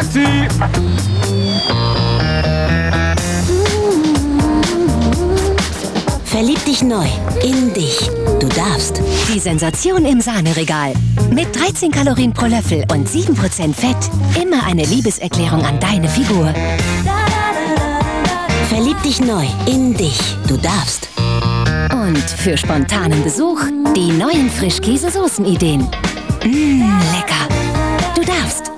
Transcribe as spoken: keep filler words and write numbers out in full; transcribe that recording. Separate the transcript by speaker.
Speaker 1: Taxi!
Speaker 2: Verlieb dich neu in dich. Du darfst.
Speaker 3: Die Sensation im Sahneregal. Mit dreizehn Kalorien pro Löffel und sieben Prozent Fett. Immer eine Liebeserklärung an deine Figur.
Speaker 2: Verlieb dich neu in dich. Du darfst.
Speaker 3: Und für spontanen Besuch die neuen Frischkäse-Soßen-Ideen. Mmh, lecker. Du darfst.